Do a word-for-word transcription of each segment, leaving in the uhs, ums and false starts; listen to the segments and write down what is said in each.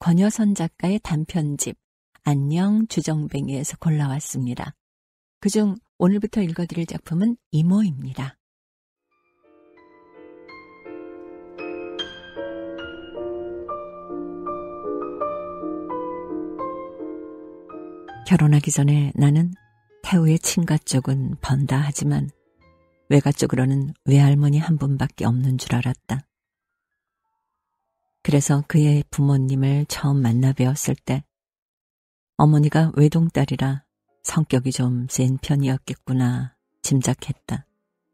권여선 작가의 단편집 안녕 주정뱅이에서 골라왔습니다. 그중 오늘부터 읽어드릴 작품은 이모입니다. 결혼하기 전에 나는 태우의 친가 쪽은 번다 하지만 외가 쪽으로는 외할머니 한 분밖에 없는 줄 알았다. 그래서 그의 부모님을 처음 만나 뵈었을 때 어머니가 외동딸이라 성격이 좀 센 편이었겠구나 짐작했다.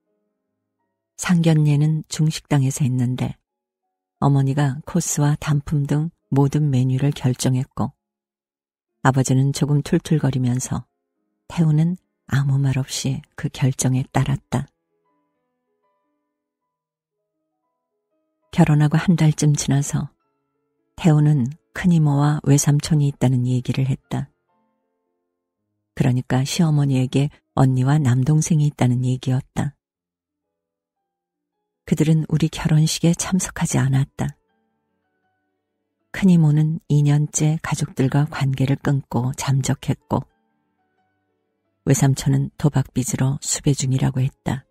상견례는 중식당에서 했는데 어머니가 코스와 단품 등 모든 메뉴를 결정했고 아버지는 조금 툴툴거리면서 태우는 아무 말 없이 그 결정에 따랐다. 결혼하고 한 달쯤 지나서 태우는 큰이모와 외삼촌이 있다는 얘기를 했다. 그러니까 시어머니에게 언니와 남동생이 있다는 얘기였다. 그들은 우리 결혼식에 참석하지 않았다. 큰이모는 이 년째 가족들과 관계를 끊고 잠적했고 외삼촌은 도박 빚으로 수배 중이라고 했다.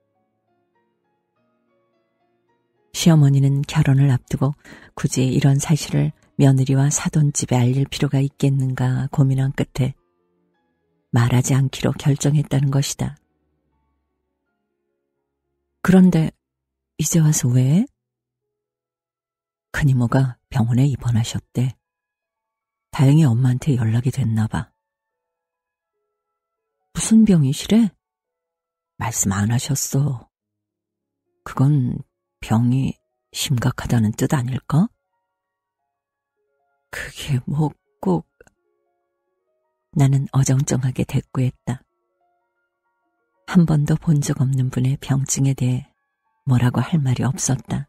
시어머니는 결혼을 앞두고 굳이 이런 사실을 며느리와 사돈집에 알릴 필요가 있겠는가 고민한 끝에 말하지 않기로 결정했다는 것이다. 그런데 이제 와서 왜? 큰이모가 병원에 입원하셨대. 다행히 엄마한테 연락이 됐나 봐. 무슨 병이시래? 말씀 안 하셨어. 그건 병이 심각하다는 뜻 아닐까? 그게 뭐 꼭... 나는 어정쩡하게 대꾸했다. 한 번도 본 적 없는 분의 병증에 대해 뭐라고 할 말이 없었다.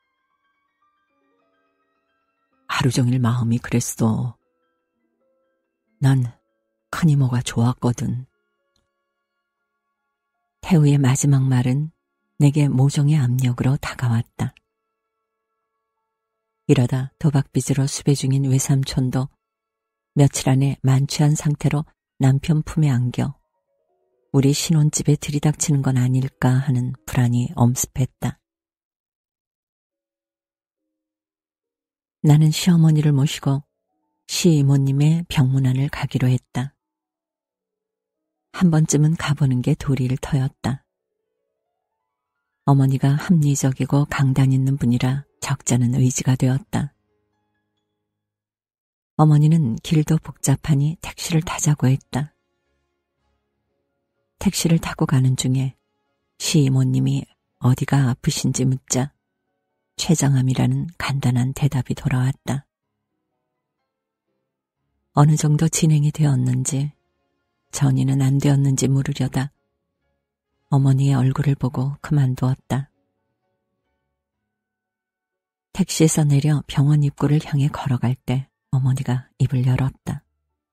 하루 종일 마음이 그랬어. 난 큰이모가 좋았거든. 태우의 마지막 말은 내게 모종의 압력으로 다가왔다. 이러다 도박빚으로 수배 중인 외삼촌도 며칠 안에 만취한 상태로 남편 품에 안겨 우리 신혼집에 들이닥치는 건 아닐까 하는 불안이 엄습했다. 나는 시어머니를 모시고 시이모님의 병문안을 가기로 했다. 한 번쯤은 가보는 게 도리를 터였다. 어머니가 합리적이고 강단 있는 분이라 적잖은 의지가 되었다. 어머니는 길도 복잡하니 택시를 타자고 했다. 택시를 타고 가는 중에 시이모님이 어디가 아프신지 묻자 췌장암이라는 간단한 대답이 돌아왔다. 어느 정도 진행이 되었는지 전이는 안 되었는지 물으려다 어머니의 얼굴을 보고 그만두었다. 택시에서 내려 병원 입구를 향해 걸어갈 때 어머니가 입을 열었다.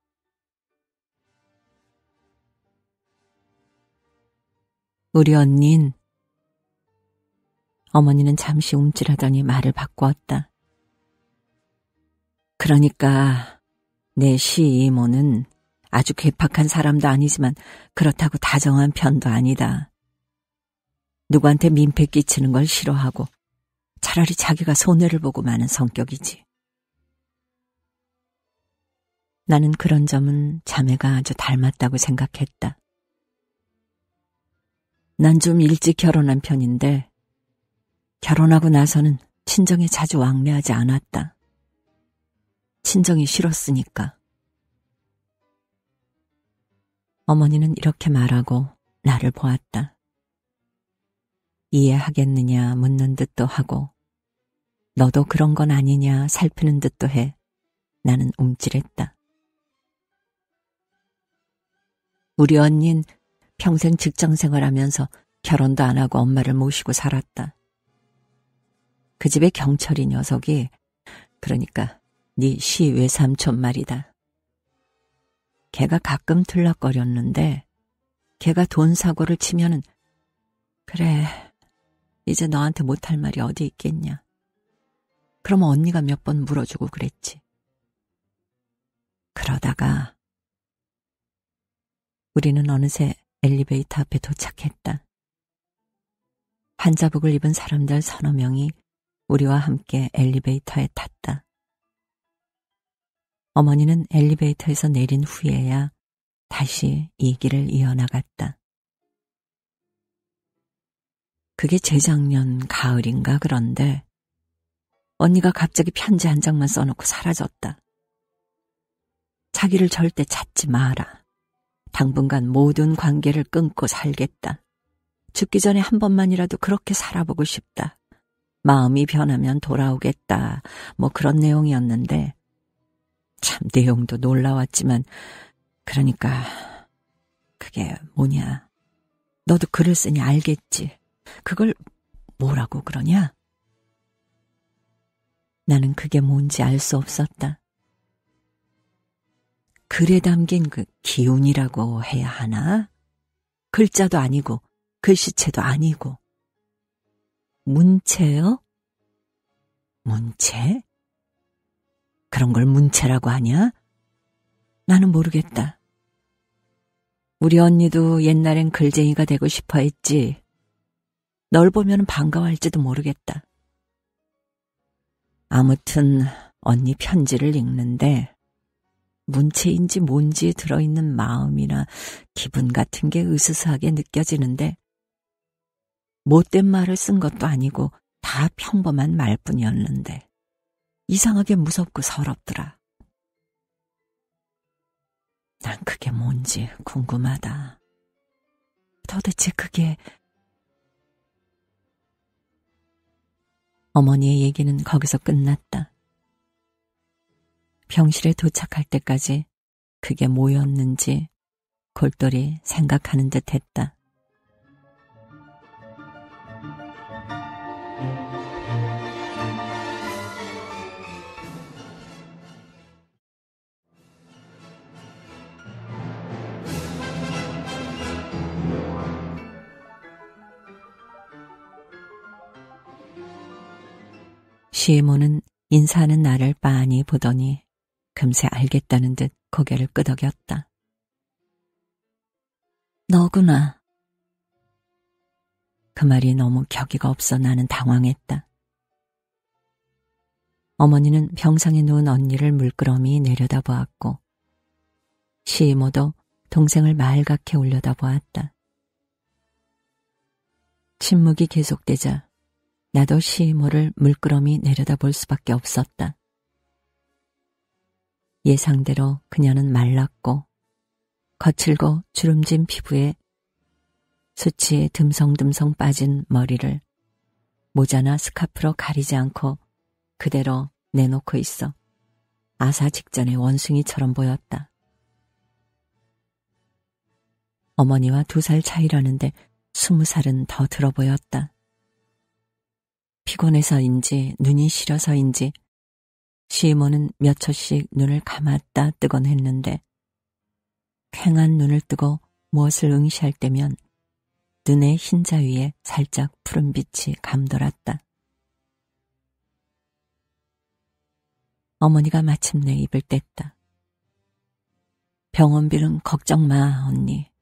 우리 언닌. 어머니는 잠시 움찔하더니 말을 바꾸었다. 그러니까 내 시이모는 아주 괴팍한 사람도 아니지만 그렇다고 다정한 편도 아니다. 누구한테 민폐 끼치는 걸 싫어하고 차라리 자기가 손해를 보고 마는 성격이지. 나는 그런 점은 자매가 아주 닮았다고 생각했다. 난 좀 일찍 결혼한 편인데 결혼하고 나서는 친정에 자주 왕래하지 않았다. 친정이 싫었으니까. 어머니는 이렇게 말하고 나를 보았다. 이해하겠느냐 묻는 듯도 하고 너도 그런 건 아니냐 살피는 듯도 해 나는 움찔했다. 우리 언닌 평생 직장생활하면서 결혼도 안 하고 엄마를 모시고 살았다. 그 집의 경철이 녀석이 그러니까 네 시 외삼촌 말이다. 걔가 가끔 들락거렸는데 걔가 돈 사고를 치면은 그래 이제 너한테 못할 말이 어디 있겠냐. 그럼 언니가 몇 번 물어주고 그랬지. 그러다가 우리는 어느새 엘리베이터 앞에 도착했다. 한자복을 입은 사람들 서너 명이 우리와 함께 엘리베이터에 탔다. 어머니는 엘리베이터에서 내린 후에야 다시 이 길을 이어나갔다. 그게 재작년 가을인가 그런데 언니가 갑자기 편지 한 장만 써놓고 사라졌다. 자기를 절대 찾지 마라. 당분간 모든 관계를 끊고 살겠다. 죽기 전에 한 번만이라도 그렇게 살아보고 싶다. 마음이 변하면 돌아오겠다. 뭐 그런 내용이었는데 참 내용도 놀라웠지만 그러니까 그게 뭐냐. 너도 글을 쓰니 알겠지. 그걸 뭐라고 그러냐? 나는 그게 뭔지 알 수 없었다. 글에 담긴 그 기운이라고 해야 하나? 글자도 아니고 글씨체도 아니고 문체요? 문체? 그런 걸 문체라고 하냐? 나는 모르겠다. 우리 언니도 옛날엔 글쟁이가 되고 싶어 했지. 널 보면 반가워할지도 모르겠다. 아무튼 언니 편지를 읽는데 문체인지 뭔지 들어있는 마음이나 기분 같은 게 으스스하게 느껴지는데 못된 말을 쓴 것도 아니고 다 평범한 말뿐이었는데 이상하게 무섭고 서럽더라. 난 그게 뭔지 궁금하다. 도대체 그게... 어머니의 얘기는 거기서 끝났다. 병실에 도착할 때까지 그게 뭐였는지 골똘히 생각하는 듯 했다. 시모는 인사하는 나를 빤히 보더니 금세 알겠다는 듯 고개를 끄덕였다. 너구나. 그 말이 너무 격의가 없어 나는 당황했다. 어머니는 병상에 누운 언니를 물끄러미 내려다보았고 시모도 동생을 말갛게 올려다보았다. 침묵이 계속되자 나도 시모를 물끄러미 내려다볼 수밖에 없었다. 예상대로 그녀는 말랐고 거칠고 주름진 피부에 수치에 듬성듬성 빠진 머리를 모자나 스카프로 가리지 않고 그대로 내놓고 있어 아사 직전의 원숭이처럼 보였다. 어머니와 두 살 차이라는데 스무 살은 더 들어 보였다. 피곤해서인지 눈이 시려서인지 시모는 몇 초씩 눈을 감았다 뜨곤 했는데 퀭한 눈을 뜨고 무엇을 응시할 때면 눈의 흰자 위에 살짝 푸른 빛이 감돌았다. 어머니가 마침내 입을 뗐다. 병원비는 걱정 마, 언니.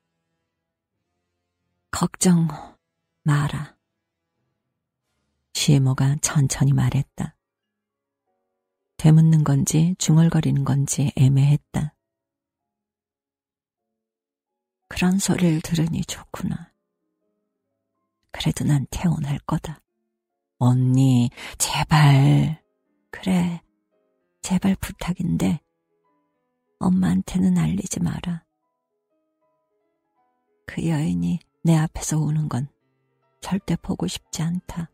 걱정 마라. 시모가 천천히 말했다. 되묻는 건지 중얼거리는 건지 애매했다. 그런 소리를 들으니 좋구나. 그래도 난 태어날 거다. 언니, 제발. 그래, 제발 부탁인데 엄마한테는 알리지 마라. 그 여인이 내 앞에서 우는 건 절대 보고 싶지 않다.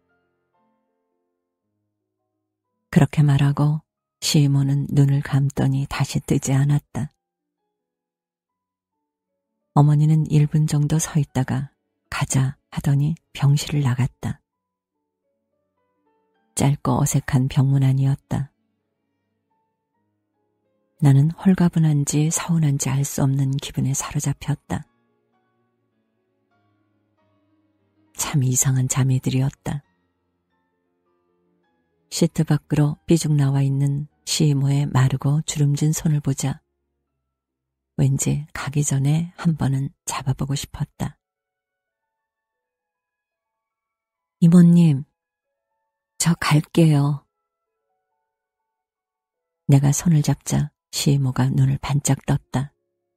그렇게 말하고 시모는 눈을 감더니 다시 뜨지 않았다. 어머니는 일 분 정도 서 있다가 가자 하더니 병실을 나갔다. 짧고 어색한 병문안이었다. 나는 홀가분한지 서운한지 알 수 없는 기분에 사로잡혔다. 참 이상한 자매들이었다. 시트 밖으로 삐죽 나와 있는 시모의 마르고 주름진 손을 보자 왠지 가기 전에 한 번은 잡아보고 싶었다. 이모님, 저 갈게요. 내가 손을 잡자 시이모가 눈을 반짝 떴다.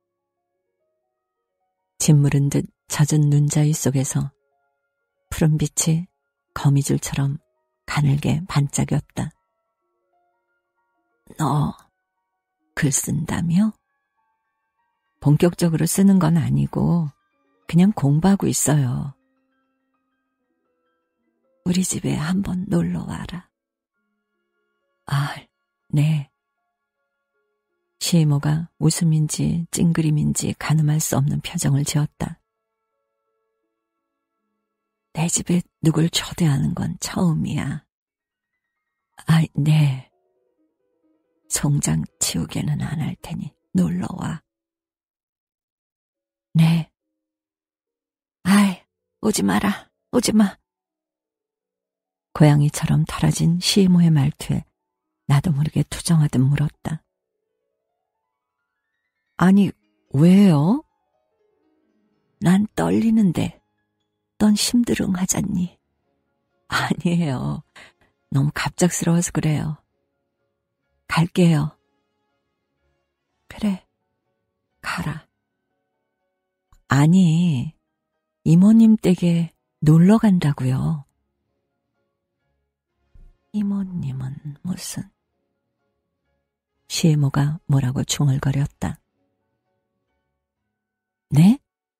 짓무른 듯 젖은 눈자위 속에서 푸른빛이 거미줄처럼 가늘게 반짝였다. 너 글 쓴다며? 본격적으로 쓰는 건 아니고 그냥 공부하고 있어요. 우리 집에 한번 놀러 와라. 아, 네. 시이모가 웃음인지 찡그림인지 가늠할 수 없는 표정을 지었다. 내 집에 누굴 초대하는 건 처음이야. 아, 네. 송장 치우게는 안 할 테니 놀러와. 네. 아이, 오지 마라, 오지 마. 고양이처럼 털어진 시이모의 말투에 나도 모르게 투정하듯 물었다. 아니, 왜요? 난 떨리는데 넌 심드릉하잖니. 아니에요. 너무 갑작스러워서 그래요. 갈게요. 그래, 가라. 아니, 이모님 댁에 놀러 간다고요. 이모님은 무슨... 시이모가 뭐라고 중얼거렸다. 네?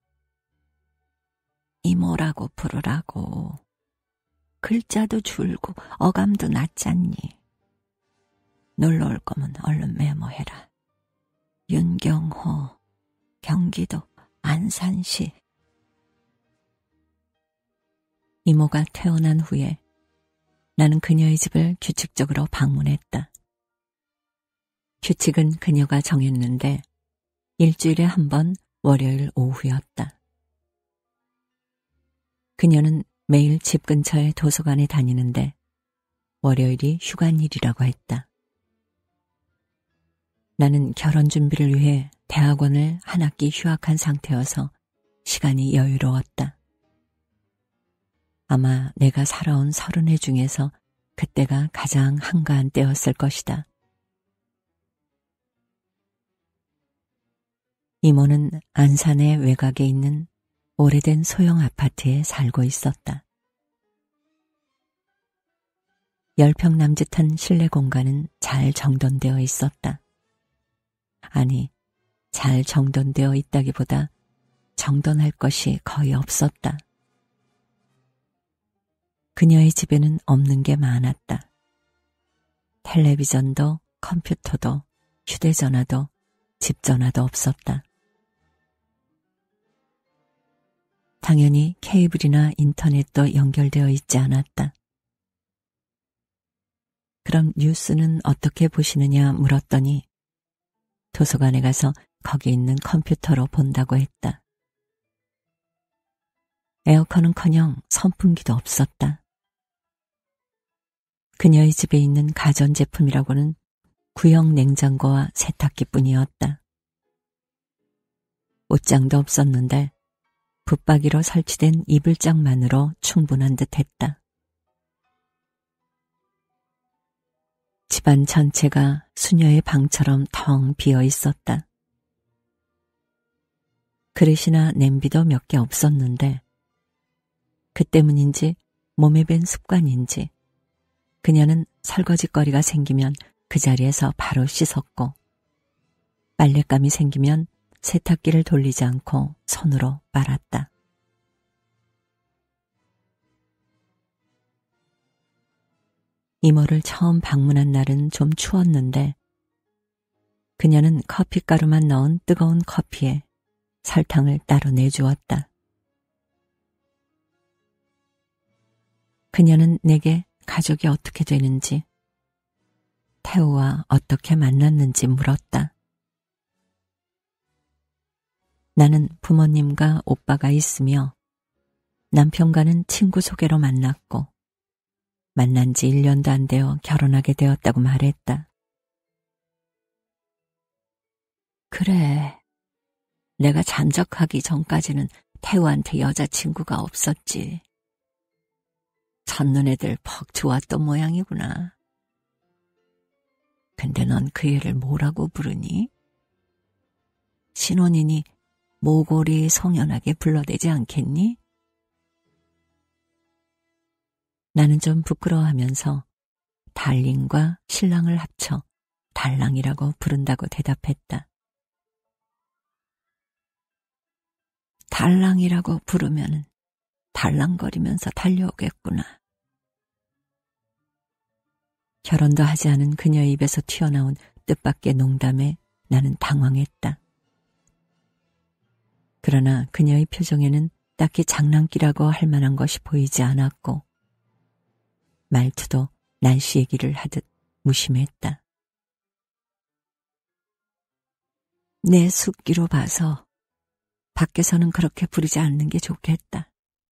이모라고 부르라고. 글자도 줄고 어감도 낮잖니. 놀러 올 거면 얼른 메모해라. 윤경호, 경기도 안산시. 이모가 태어난 후에 나는 그녀의 집을 규칙적으로 방문했다. 규칙은 그녀가 정했는데 일주일에 한 번 월요일 오후였다. 그녀는 매일 집 근처의 도서관에 다니는데 월요일이 휴관일이라고 했다. 나는 결혼 준비를 위해 대학원을 한 학기 휴학한 상태여서 시간이 여유로웠다. 아마 내가 살아온 서른 해 중에서 그때가 가장 한가한 때였을 것이다. 이모는 안산의 외곽에 있는 오래된 소형 아파트에 살고 있었다. 열 평 남짓한 실내 공간은 잘 정돈되어 있었다. 아니, 잘 정돈되어 있다기보다 정돈할 것이 거의 없었다. 그녀의 집에는 없는 게 많았다. 텔레비전도 컴퓨터도 휴대전화도 집전화도 없었다. 당연히 케이블이나 인터넷도 연결되어 있지 않았다. 그럼 뉴스는 어떻게 보시느냐 물었더니 도서관에 가서 거기 있는 컴퓨터로 본다고 했다. 에어컨은커녕 선풍기도 없었다. 그녀의 집에 있는 가전제품이라고는 구형 냉장고와 세탁기뿐이었다. 옷장도 없었는데 붙박이로 설치된 이불장만으로 충분한 듯했다. 집안 전체가 수녀의 방처럼 텅 비어 있었다. 그릇이나 냄비도 몇 개 없었는데 그 때문인지 몸에 밴 습관인지 그녀는 설거지거리가 생기면 그 자리에서 바로 씻었고 빨랫감이 생기면 세탁기를 돌리지 않고 손으로 빨았다. 이모를 처음 방문한 날은 좀 추웠는데 그녀는 커피가루만 넣은 뜨거운 커피에 설탕을 따로 내주었다. 그녀는 내게 가족이 어떻게 되는지, 태우와 어떻게 만났는지 물었다. 나는 부모님과 오빠가 있으며 남편과는 친구 소개로 만났고 만난 지 일 년도 안 되어 결혼하게 되었다고 말했다. 그래, 내가 잠적하기 전까지는 태우한테 여자친구가 없었지. 첫눈에들 퍽 좋았던 모양이구나. 근데 넌 그 애를 뭐라고 부르니? 신혼이니 모골이 성연하게 불러대지 않겠니? 나는 좀 부끄러워하면서 달링과 신랑을 합쳐 달랑이라고 부른다고 대답했다. 달랑이라고 부르면 달랑거리면서 달려오겠구나. 결혼도 하지 않은 그녀의 입에서 튀어나온 뜻밖의 농담에 나는 당황했다. 그러나 그녀의 표정에는 딱히 장난기라고 할 만한 것이 보이지 않았고 말투도 날씨 얘기를 하듯 무심했다. 내 숙기로 봐서 밖에서는 그렇게 부르지 않는 게 좋겠다.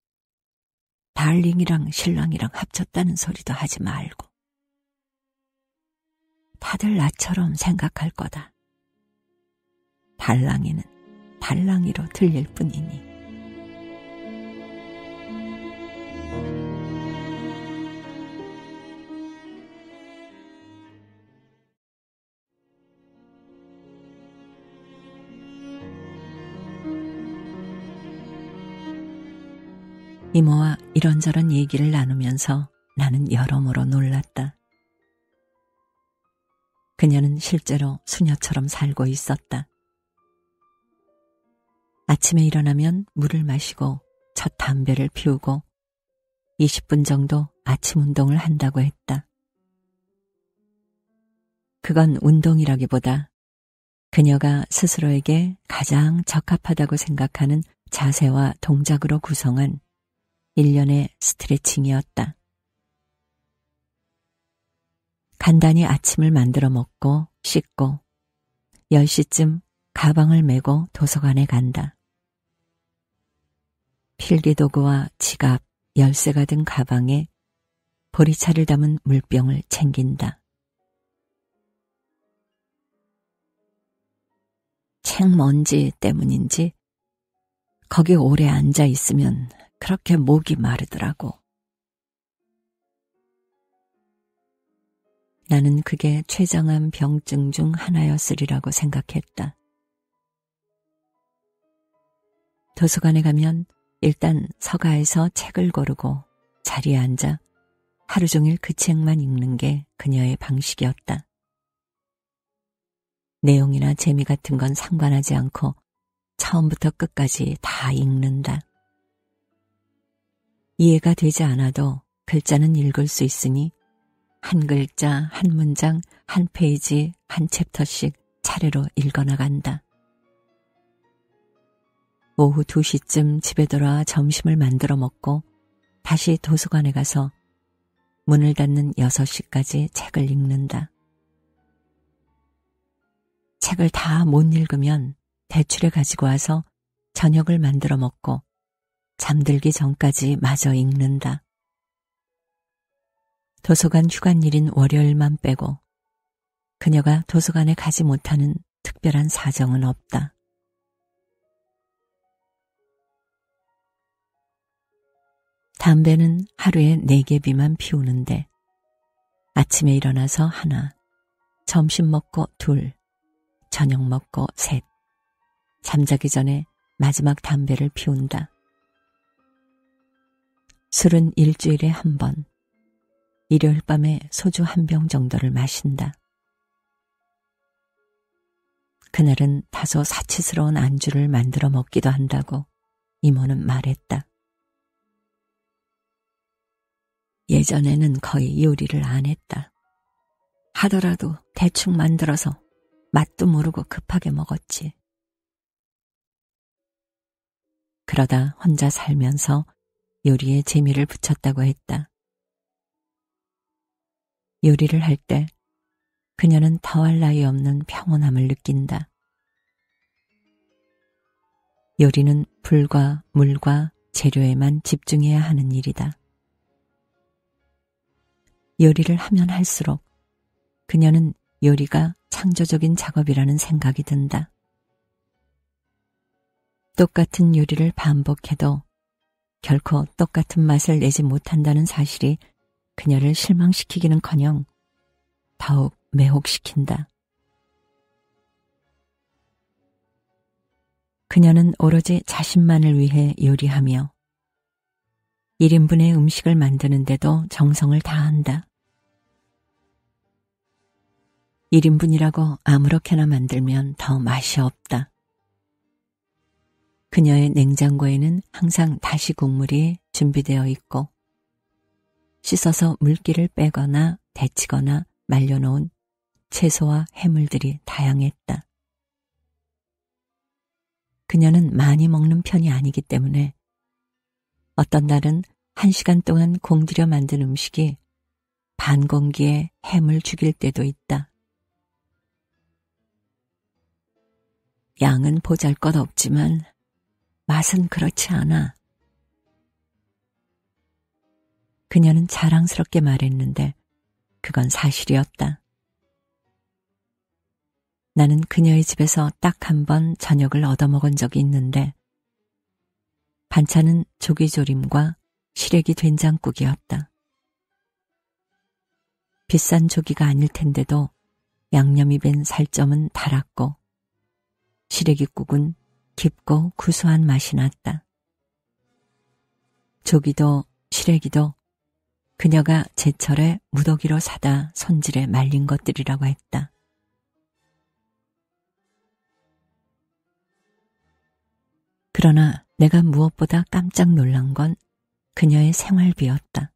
달링이랑 신랑이랑 합쳤다는 소리도 하지 말고. 다들 나처럼 생각할 거다. 달랑이는 달랑이로 들릴 뿐이니. 이모와 이런저런 얘기를 나누면서 나는 여러모로 놀랐다. 그녀는 실제로 수녀처럼 살고 있었다. 아침에 일어나면 물을 마시고 첫 담배를 피우고 이십 분 정도 아침 운동을 한다고 했다. 그건 운동이라기보다 그녀가 스스로에게 가장 적합하다고 생각하는 자세와 동작으로 구성한 일련의 스트레칭이었다. 간단히 아침을 만들어 먹고 씻고 열 시쯤 가방을 메고 도서관에 간다. 필기도구와 지갑, 열쇠가 든 가방에 보리차를 담은 물병을 챙긴다. 책 먼지 때문인지 거기 오래 앉아 있으면 그렇게 목이 마르더라고. 나는 그게 췌장암 병증 중 하나였으리라고 생각했다. 도서관에 가면 일단 서가에서 책을 고르고 자리에 앉아 하루 종일 그 책만 읽는 게 그녀의 방식이었다. 내용이나 재미 같은 건 상관하지 않고 처음부터 끝까지 다 읽는다. 이해가 되지 않아도 글자는 읽을 수 있으니 한 글자, 한 문장, 한 페이지, 한 챕터씩 차례로 읽어나간다. 오후 두 시쯤 집에 돌아와 점심을 만들어 먹고 다시 도서관에 가서 문을 닫는 여섯 시까지 책을 읽는다. 책을 다 못 읽으면 대출해 가지고 와서 저녁을 만들어 먹고 잠들기 전까지 마저 읽는다. 도서관 휴관일인 월요일만 빼고 그녀가 도서관에 가지 못하는 특별한 사정은 없다. 담배는 하루에 네 개비만 피우는데 아침에 일어나서 하나, 점심 먹고 둘, 저녁 먹고 셋, 잠자기 전에 마지막 담배를 피운다. 술은 일주일에 한 번, 일요일 밤에 소주 한 병 정도를 마신다. 그날은 다소 사치스러운 안주를 만들어 먹기도 한다고 이모는 말했다. 예전에는 거의 요리를 안 했다. 하더라도 대충 만들어서 맛도 모르고 급하게 먹었지. 그러다 혼자 살면서 요리에 재미를 붙였다고 했다. 요리를 할 때 그녀는 더할 나위 없는 평온함을 느낀다. 요리는 불과 물과 재료에만 집중해야 하는 일이다. 요리를 하면 할수록 그녀는 요리가 창조적인 작업이라는 생각이 든다. 똑같은 요리를 반복해도 결코 똑같은 맛을 내지 못한다는 사실이 그녀를 실망시키기는커녕 더욱 매혹시킨다. 그녀는 오로지 자신만을 위해 요리하며 일 인분의 음식을 만드는데도 정성을 다한다. 일 인분이라고 아무렇게나 만들면 더 맛이 없다. 그녀의 냉장고에는 항상 다시 국물이 준비되어 있고 씻어서 물기를 빼거나 데치거나 말려놓은 채소와 해물들이 다양했다. 그녀는 많이 먹는 편이 아니기 때문에 어떤 날은 한 시간 동안 공들여 만든 음식이 반 공기에 해물 죽일 때도 있다. 양은 보잘것없지만 맛은 그렇지 않아. 그녀는 자랑스럽게 말했는데 그건 사실이었다. 나는 그녀의 집에서 딱 한 번 저녁을 얻어먹은 적이 있는데 반찬은 조기조림과 시래기 된장국이었다. 비싼 조기가 아닐 텐데도 양념이 밴 살점은 달았고 시래기국은 깊고 구수한 맛이 났다. 조기도 시래기도 그녀가 제철에 무더기로 사다 손질해 말린 것들이라고 했다. 그러나 내가 무엇보다 깜짝 놀란 건 그녀의 생활비였다.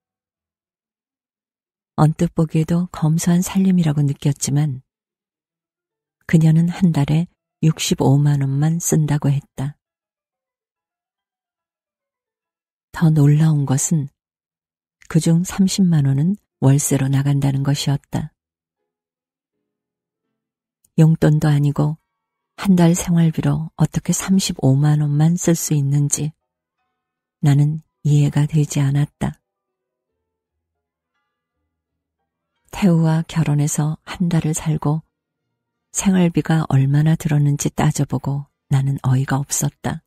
언뜻 보기에도 검소한 살림이라고 느꼈지만 그녀는 한 달에 육십오만 원만 쓴다고 했다. 더 놀라운 것은 그중 삼십만 원은 월세로 나간다는 것이었다. 용돈도 아니고 한 달 생활비로 어떻게 삼십오만 원만 쓸 수 있는지 나는 이해가 되지 않았다. 태우와 결혼해서 한 달을 살고 생활비가 얼마나 들었는지 따져보고 나는 어이가 없었다.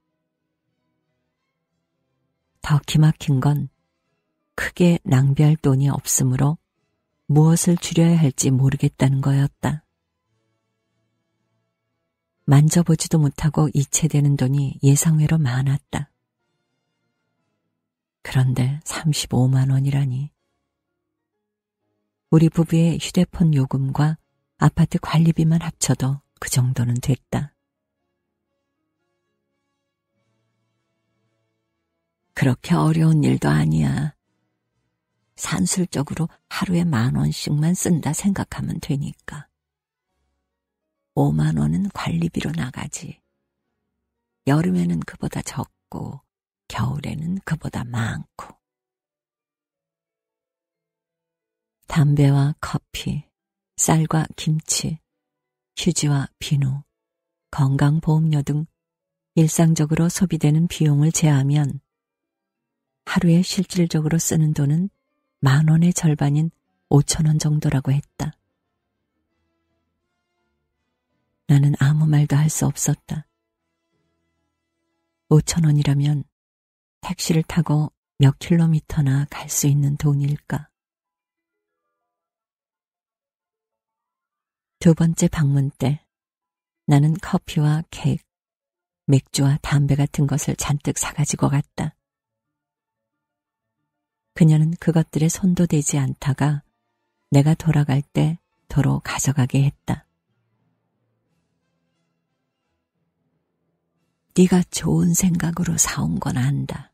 더 기막힌 건 크게 낭비할 돈이 없으므로 무엇을 줄여야 할지 모르겠다는 거였다. 만져보지도 못하고 이체되는 돈이 예상외로 많았다. 그런데 삼십오만 원이라니. 우리 부부의 휴대폰 요금과 아파트 관리비만 합쳐도 그 정도는 됐다. 그렇게 어려운 일도 아니야. 산술적으로 하루에 만 원씩만 쓴다 생각하면 되니까. 오만 원은 관리비로 나가지. 여름에는 그보다 적고 겨울에는 그보다 많고. 담배와 커피, 쌀과 김치, 휴지와 비누, 건강보험료 등 일상적으로 소비되는 비용을 제하면 하루에 실질적으로 쓰는 돈은 만 원의 절반인 오천 원 정도라고 했다. 나는 아무 말도 할 수 없었다. 오천 원이라면 택시를 타고 몇 킬로미터나 갈 수 있는 돈일까? 두 번째 방문 때 나는 커피와 케이크, 맥주와 담배 같은 것을 잔뜩 사가지고 갔다. 그녀는 그것들에 손도 대지 않다가 내가 돌아갈 때 도로 가져가게 했다. 네가 좋은 생각으로 사온 건 안다.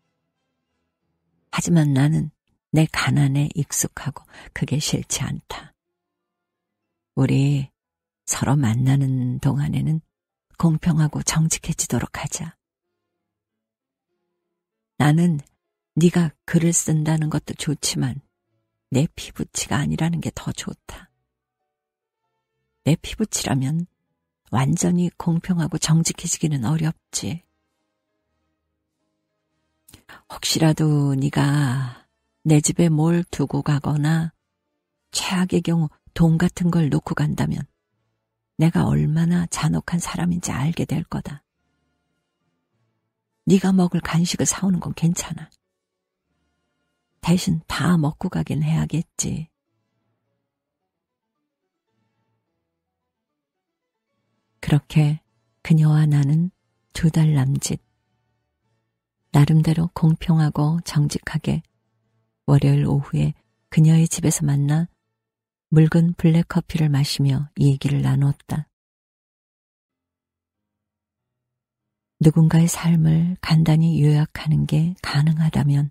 하지만 나는 내 가난에 익숙하고 그게 싫지 않다. 우리 서로 만나는 동안에는 공평하고 정직해지도록 하자. 나는 네가 글을 쓴다는 것도 좋지만 내 피부치가 아니라는 게 더 좋다. 내 피부치라면 완전히 공평하고 정직해지기는 어렵지. 혹시라도 네가 내 집에 뭘 두고 가거나 최악의 경우 돈 같은 걸 놓고 간다면 내가 얼마나 잔혹한 사람인지 알게 될 거다. 네가 먹을 간식을 사오는 건 괜찮아. 대신 다 먹고 가긴 해야겠지. 그렇게 그녀와 나는 두 달 남짓 나름대로 공평하고 정직하게 월요일 오후에 그녀의 집에서 만나 묽은 블랙커피를 마시며 얘기를 나눴다. 누군가의 삶을 간단히 요약하는 게 가능하다면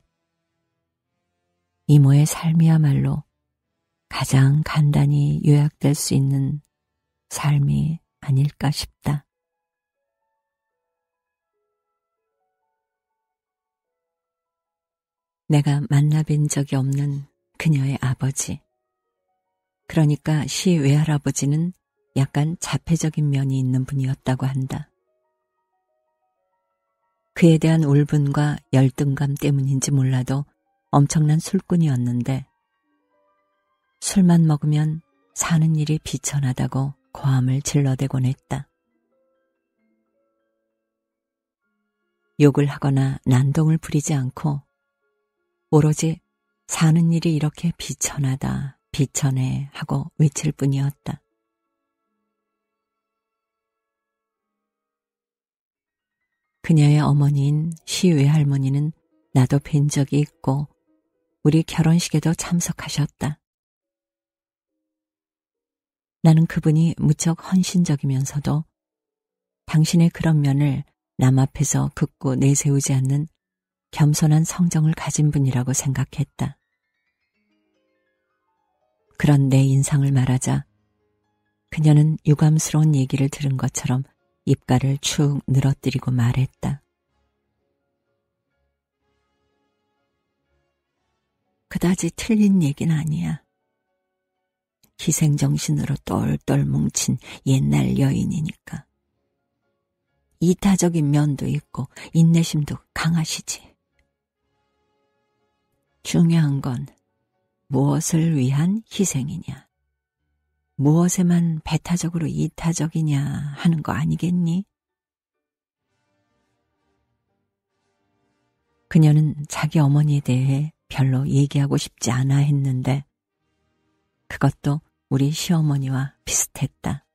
이모의 삶이야말로 가장 간단히 요약될 수 있는 삶이 아닐까 싶다. 내가 만나뵌 적이 없는 그녀의 아버지. 그러니까 시 외할아버지는 약간 자폐적인 면이 있는 분이었다고 한다. 그에 대한 울분과 열등감 때문인지 몰라도 엄청난 술꾼이었는데 술만 먹으면 사는 일이 비천하다고 고함을 질러대곤 했다. 욕을 하거나 난동을 부리지 않고 오로지 사는 일이 이렇게 비천하다, 비천해 하고 외칠 뿐이었다. 그녀의 어머니인 시 외할머니는 나도 뵌 적이 있고 우리 결혼식에도 참석하셨다. 나는 그분이 무척 헌신적이면서도 당신의 그런 면을 남 앞에서 극구 내세우지 않는 겸손한 성정을 가진 분이라고 생각했다. 그런 내 인상을 말하자 그녀는 유감스러운 얘기를 들은 것처럼 입가를 축 늘어뜨리고 말했다. 그다지 틀린 얘기는 아니야. 희생정신으로 똘똘 뭉친 옛날 여인이니까. 이타적인 면도 있고 인내심도 강하시지. 중요한 건 무엇을 위한 희생이냐, 무엇에만 배타적으로 이타적이냐 하는 거 아니겠니? 그녀는 자기 어머니에 대해 별로 얘기하고 싶지 않아 했는데 그것도 우리 시어머니와 비슷했다.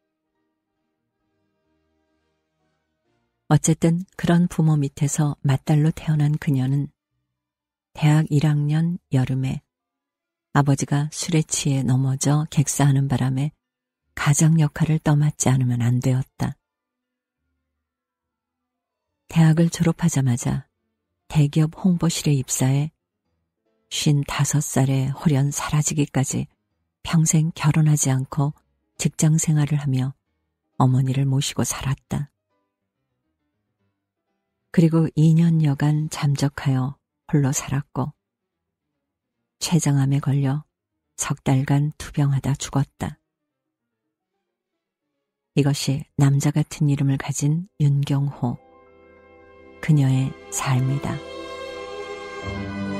어쨌든 그런 부모 밑에서 맏딸로 태어난 그녀는 대학 일 학년 여름에 아버지가 술에 취해 넘어져 객사하는 바람에 가장 역할을 떠맡지 않으면 안 되었다. 대학을 졸업하자마자 대기업 홍보실에 입사해 쉰다섯 살에 홀연 사라지기까지 평생 결혼하지 않고 직장 생활을 하며 어머니를 모시고 살았다. 그리고 이 년여간 잠적하여 홀로 살았고 췌장암에 걸려 석 달간 투병하다 죽었다. 이것이 남자 같은 이름을 가진 윤경호, 그녀의 삶이다.